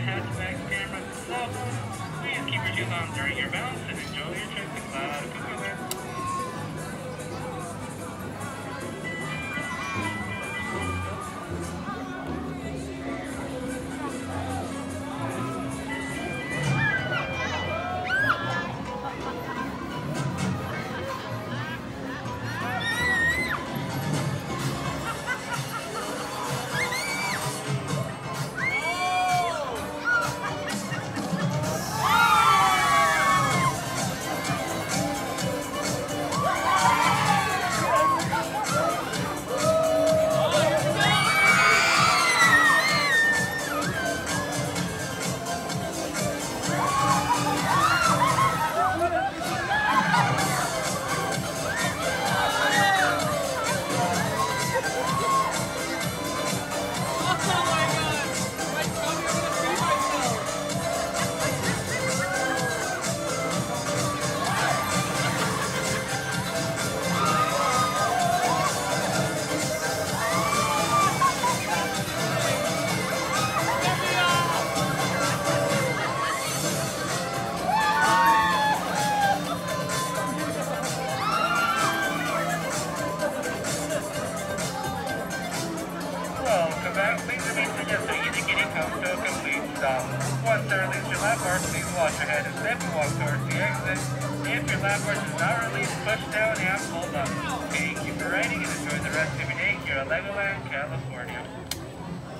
ahead to max camera and cell phone. Please keep your shoes on during your bounce and enjoy your trip to Cloud Cuckoo Land. Welcome back. Please remain seated so indicating come to a complete stop. Once there release your lap bar, please watch ahead and step and walk towards the exit. If your lap bar is not released, push down and pull up. Thank you for riding and enjoy the rest of your day here at Legoland, California.